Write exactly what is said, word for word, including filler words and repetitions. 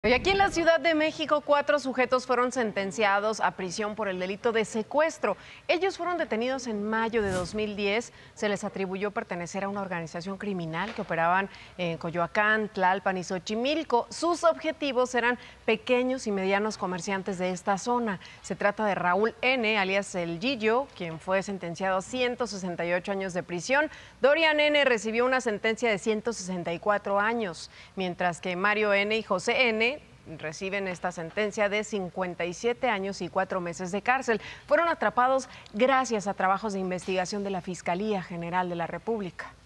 Y aquí en la Ciudad de México, cuatro sujetos fueron sentenciados a prisión por el delito de secuestro. Ellos fueron detenidos en mayo de dos mil diez. Se les atribuyó pertenecer a una organización criminal que operaban en Coyoacán, Tlalpan y Xochimilco. Sus objetivos eran pequeños y medianos comerciantes de esta zona. Se trata de Raúl N., alias El Gillo, quien fue sentenciado a ciento sesenta y ocho años de prisión. Dorian N. recibió una sentencia de ciento sesenta y cuatro años, mientras que Mario N. y José N. reciben esta sentencia de cincuenta y siete años y cuatro meses de cárcel. Fueron atrapados gracias a trabajos de investigación de la Fiscalía General de la República.